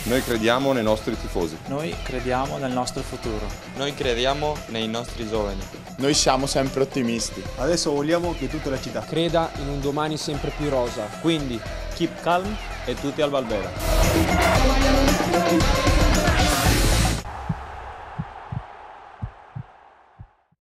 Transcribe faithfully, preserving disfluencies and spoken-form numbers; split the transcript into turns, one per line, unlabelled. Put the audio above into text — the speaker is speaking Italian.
Noi crediamo nei nostri tifosi.
Noi crediamo nel nostro futuro.
Noi crediamo nei nostri giovani.
Noi siamo sempre ottimisti.
Adesso vogliamo che tutta la città
creda in un domani sempre più rosa. Quindi,
keep calm e tutti al Valbera.